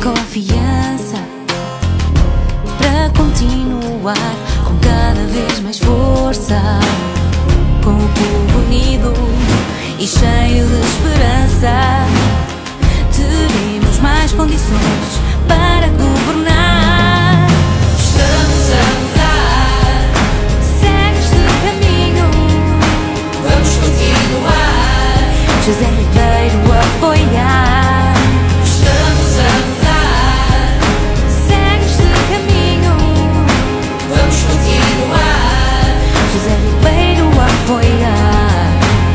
confiança para continuar com cada vez mais força, com o povo unido e cheio de esperança. Teremos mais condições para governar. Estamos a mudar, segue este caminho, vamos continuar. José Ribeiro a apoiar. Estamos a mudar, segue este caminho, vamos continuar. José Ribeiro a apoiar.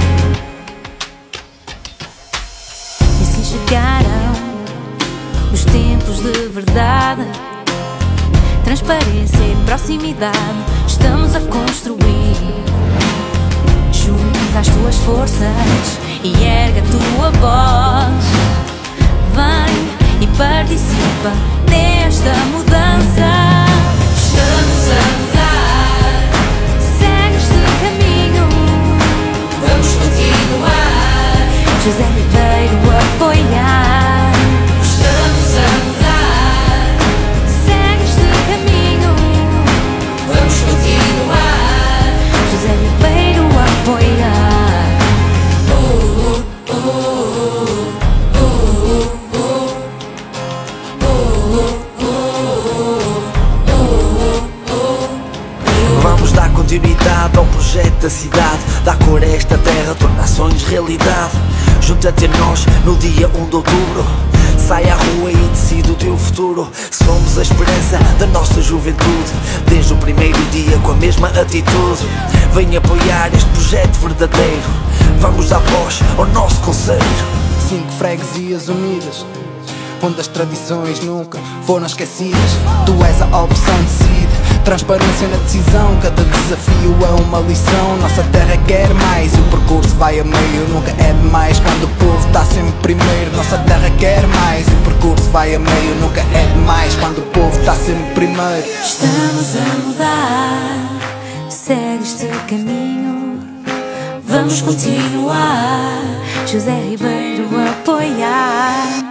E se chegaram os tempos de verdade, transparência e proximidade, estamos a construir. Junta as tuas forças e erga a tua voz. Vem e participa nesta mudança. Estamos a mudar, segue este caminho, vamos continuar. José Ribeiro a apoiar. Estamos a mudar, segue este caminho, vamos continuar. José Ribeiro a apoiar. Vamos dar continuidade ao projeto da cidade, dar cor a esta terra, tornar sonhos realidade. Junta-te a nós no dia 1 de outubro. Sai à rua e decide o teu futuro. Somos a esperança da nossa juventude, desde o primeiro dia com a mesma atitude. Vem apoiar este projeto verdadeiro, vamos dar voz ao nosso conselho. 5 freguesias unidas, onde as tradições nunca foram esquecidas. Tu és a opção, decide. Transparência na decisão, cada desafio é uma lição. Nossa terra quer mais e o percurso vai a meio. Nunca é demais quando o povo está sempre primeiro. Nossa terra quer mais e o percurso vai a meio. Nunca é demais quando o povo está sempre primeiro. Estamos a mudar, segue este caminho, vamos continuar. José Ribeiro a apoiar.